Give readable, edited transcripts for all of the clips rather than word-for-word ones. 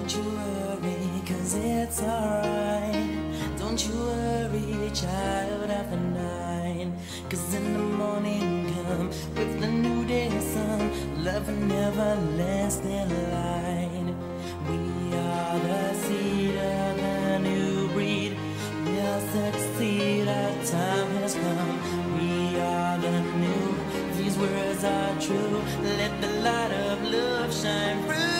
Don't you worry, 'cause it's alright. Don't you worry, child of the night. 'Cause in the morning come with the new day sun, love and everlasting light. We are the seed of the new breed. We'll succeed, our time has come. We are the new, these words are true. Let the light of love shine through.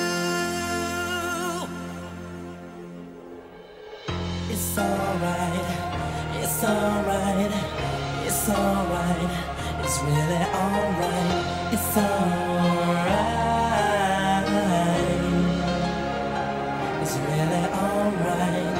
It's alright, it's alright, it's alright, it's really alright, it's alright, it's really alright.